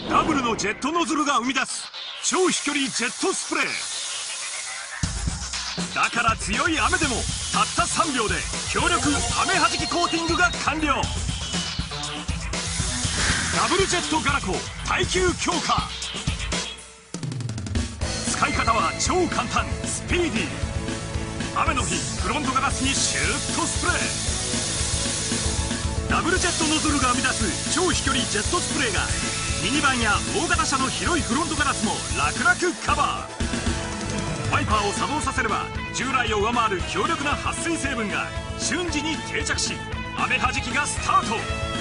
ダブルのジェットノズルが生み出す超飛距離ジェットスプレーだから強い雨でもたった3秒で強力雨はじきコーティングが完了。ダブルジェットガラコ耐久強化。使い方は超簡単スピーディー。雨の日フロントガラスにシューッとスプレー。ダブルジェットノズルが生み出す超飛距離ジェットスプレーがミニバンや大型車の広いフロントガラスも楽々カバー。ワイパーを作動させれば従来を上回る強力な撥水成分が瞬時に定着し雨はじきがスタート。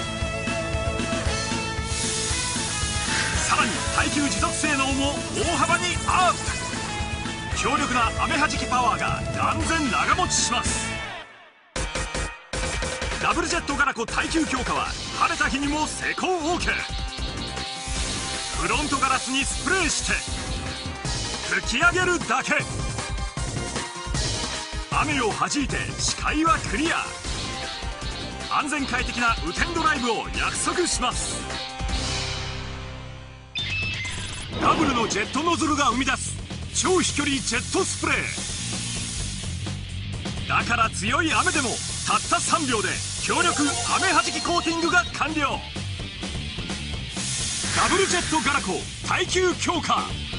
さらに耐久持続性能も大幅にアップ。強力な雨はじきパワーが断然長持ちします。ダブルジェットガラコ耐久強化は晴れた日にも施工 OK。 フロントガラスにスプレーして吹き上げるだけ。雨を弾いて視界はクリア。安全快適な雨天ドライブを約束します。ダブルのジェットノズルが生み出す超飛距離ジェットスプレーだから強い雨でもたった3秒で強力雨はじきコーティングが完了。ダブルジェットガラコ耐久強化。